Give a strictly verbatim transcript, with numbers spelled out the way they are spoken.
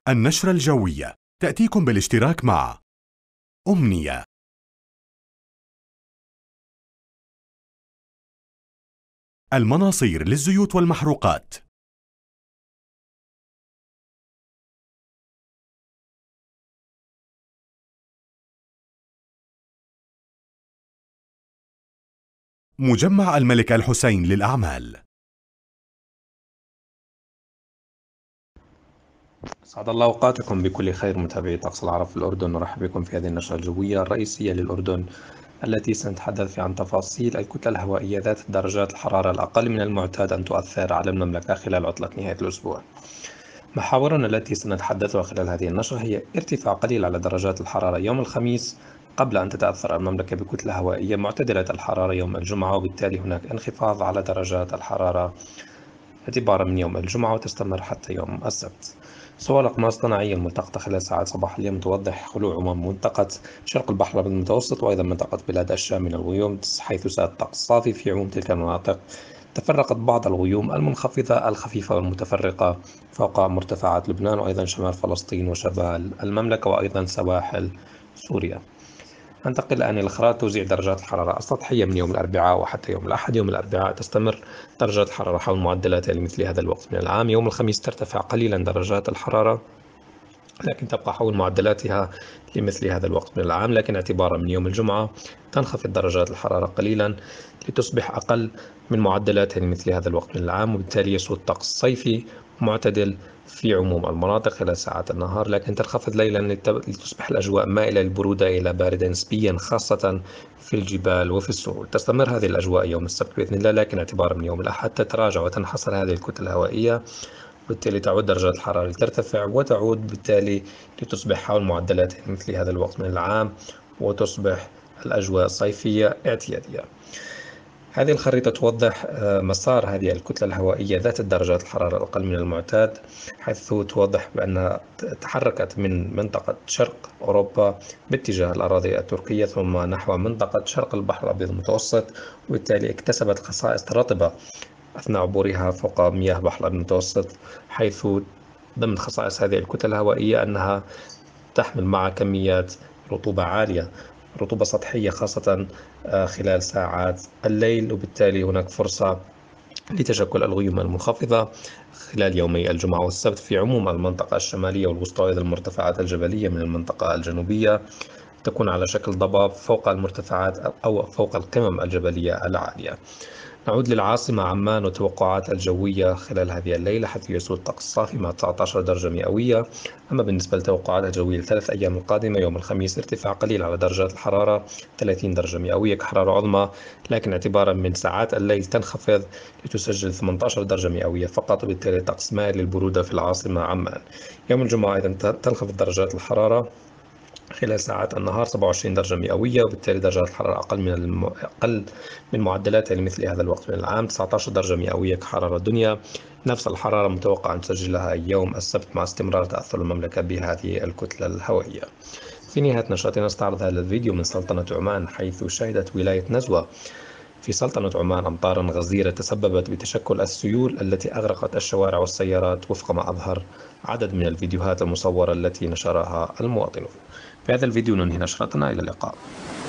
النشرة الجوية تأتيكم بالاشتراك مع أمنية. المناصير للزيوت والمحروقات. مجمع الملك الحسين للأعمال. أسعد الله أوقاتكم بكل خير متابعي طقس العرب في الأردن. نرحب بكم في هذه النشرة الجوية الرئيسية للأردن التي سنتحدث عن تفاصيل الكتلة الهوائية ذات درجات الحرارة الأقل من المعتاد أن تؤثر على المملكة خلال عطلة نهاية الأسبوع. محاورنا التي سنتحدثها خلال هذه النشرة هي ارتفاع قليل على درجات الحرارة يوم الخميس قبل أن تتأثر المملكة بكتلة هوائية معتدلة الحرارة يوم الجمعة، وبالتالي هناك انخفاض على درجات الحرارة اعتبارا من يوم الجمعة وتستمر حتى يوم السبت. صور أقمار صناعية ملتقطة خلال ساعات صباح اليوم توضح خلوع عموم منطقة شرق البحر الأبيض المتوسط وأيضا منطقة بلاد الشام من الغيوم، حيث ساد الطقس صافي في عموم تلك المناطق. تفرقت بعض الغيوم المنخفضة الخفيفة والمتفرقة فوق مرتفعات لبنان وأيضا شمال فلسطين وشمال المملكة وأيضا سواحل سوريا. ننتقل الآن إلى خرائط توزيع درجات الحرارة السطحية من يوم الأربعاء وحتى يوم الأحد. يوم الأربعاء تستمر درجات الحرارة حول معدلاتها لمثل هذا الوقت من العام. يوم الخميس ترتفع قليلا درجات الحرارة لكن تبقى حول معدلاتها لمثل هذا الوقت من العام، لكن اعتبارا من يوم الجمعة تنخفض درجات الحرارة قليلا لتصبح أقل من معدلاتها لمثل هذا الوقت من العام، وبالتالي يسود طقس صيفي معتدل في عموم المناطق خلال ساعات النهار، لكن تنخفض ليلا لتصبح الأجواء مائلة للبرودة إلى باردة نسبيا خاصة في الجبال وفي السهول. تستمر هذه الأجواء يوم السبت بإذن الله، لكن اعتبارا من يوم الأحد تتراجع وتنحصر هذه الكتل الهوائية، وبالتالي تعود درجات الحرارة لترتفع وتعود بالتالي لتصبح حول معدلات مثل هذا الوقت من العام وتصبح الأجواء الصيفية اعتيادية. هذه الخريطة توضح مسار هذه الكتلة الهوائية ذات الدرجات الحرارة الأقل من المعتاد، حيث توضح بأنها تحركت من منطقة شرق أوروبا باتجاه الأراضي التركية ثم نحو منطقة شرق البحر الأبيض المتوسط، وبالتالي اكتسبت خصائص رطبة أثناء عبورها فوق مياه بحر المتوسط، حيث ضمن خصائص هذه الكتل الهوائية أنها تحمل معها كميات رطوبة عالية، رطوبة سطحية خاصة خلال ساعات الليل، وبالتالي هناك فرصة لتشكل الغيوم المنخفضة خلال يومي الجمعة والسبت في عموم المنطقة الشمالية والوسطى، وأيضا المرتفعات الجبلية من المنطقة الجنوبية تكون على شكل ضباب فوق المرتفعات أو فوق القمم الجبلية العالية. نعود للعاصمة عمان وتوقعات الجوية خلال هذه الليلة، حيث يسود طقس صافي مع تسعة عشر درجة مئوية. أما بالنسبة لتوقعات الجوية لثلاث أيام القادمة، يوم الخميس ارتفاع قليل على درجات الحرارة ثلاثين درجة مئوية كحرارة عظمى، لكن اعتبارا من ساعات الليل تنخفض لتسجل ثمانية عشر درجة مئوية فقط، وبالتالي طقس مائل للبرودة في العاصمة عمان. يوم الجمعة أيضا تنخفض درجات الحرارة خلال ساعات النهار سبعة وعشرين درجة مئوية، وبالتالي درجات الحرارة أقل من الم... أقل من معدلاتها لمثل هذا الوقت من العام، تسعة عشر درجة مئوية كحرارة الدنيا. نفس الحرارة متوقع أن تسجلها يوم السبت مع استمرار تأثر المملكة بهذه الكتلة الهوائية. في نهاية نشرتنا نستعرض هذا الفيديو من سلطنة عمان، حيث شهدت ولاية نزوة في سلطنة عمان أمطارا غزيرة تسببت بتشكل السيول التي أغرقت الشوارع والسيارات وفق ما أظهر عدد من الفيديوهات المصورة التي نشرها المواطنون. في هذا الفيديو ننهي نشرتنا، إلى اللقاء.